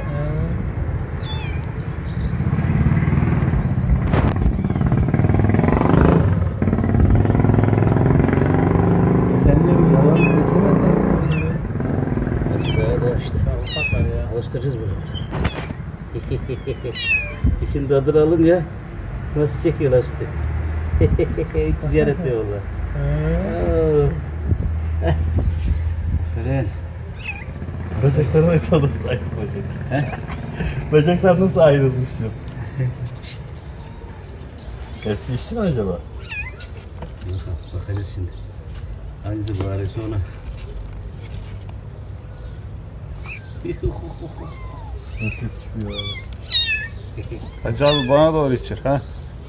Alıştıracağız bunu. İşin tadını alınca nasıl çekiyorlar işte. Hiç ziyaret etmiyor valla. Fren. Bacaklar nasıl ayrılmış bacak? Bacaklar nasıl ayrılmış ya? Hepsi işçi mi acaba? Bakacağız şimdi. Hangisi bari sonra. Ne ses çıkıyor abi? Hacı abi bana doğru içir ha.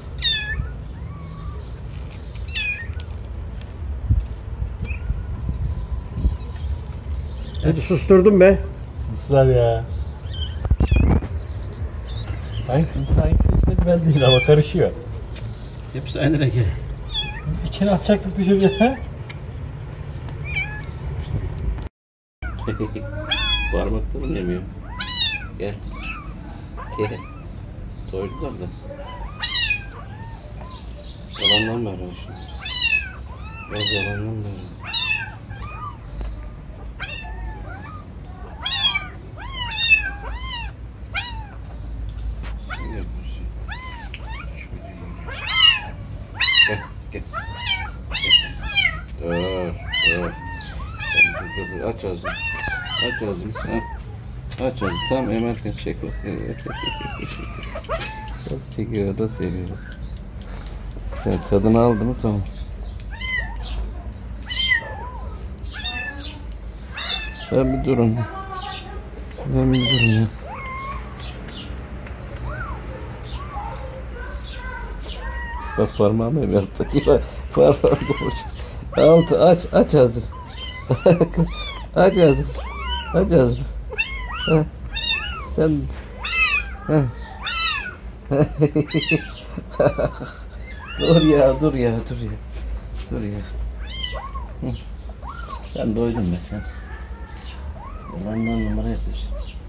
Hadi susturdum be. Suslar ya. Hangisi içmedi ben değil ama karışıyor. Hepsi aynı renk. İçine atacaktık dışarıya. Parmaklarım yemiyor. Gel. Gel. Doydular da. Yalandan ver şimdi. Biraz yalandan ver. Gel, gel. Dur. Dur. Aç ağzını. Aç ağzını. Aç ağzını. Tam emerken çek o. Nasıl çekiyor da seviyor. Sen tadını aldın mı tamam. Ben bir durun. Ben bir durun ya. Bak parmağımı ev yaptı. Parmağım boş. Altı aç ağzını. Aç ağzını. Aç ağzını. Sen... dur ya. Dur ya. Sen doydun be sen. Benden numara yapıyorsun.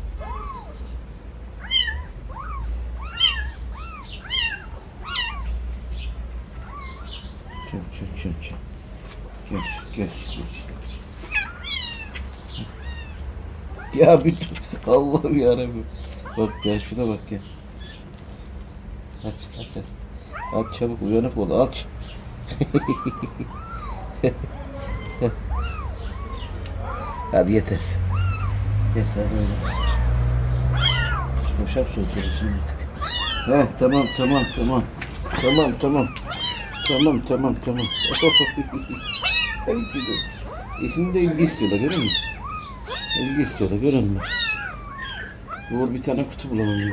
Geç. Ya bir Allah'ım yarabbim. Bak gel şuna bak gel. Aç çabuk uyanık ol aç. Hadi yeter. Yeter öyle. Boşak soğutuyor şimdi artık. Tamam. Şimdi de ilgi istiyorlar görüyor musun? İlgi istiyorlar görüyor musun? Uğur bir tane kutu bulalım.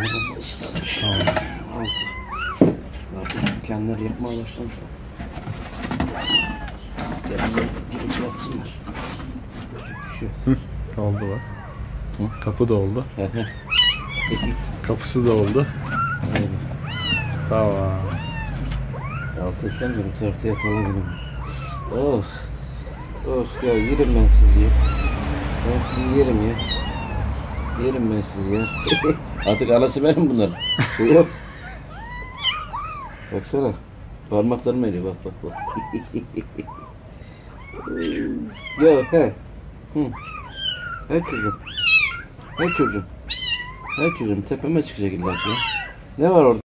Artık kendileri yapmaya başlamış. Kendileri girip yapsınlar. Oldu bak. Kapı da oldu. Kapısı da oldu. Aynen. Tamam. Altı istedim bu tarafta yatalım benim. Oh ya yerim ben sizi ya. Ben sizi yerim ya. Yerim ben sizi ya. Artık anası benim bunların. Yok. Baksana. Parmaklarım eriyor bak. Ya he. He çocuğum. Tepeme çıkacak illa ki ya. Ne var orada?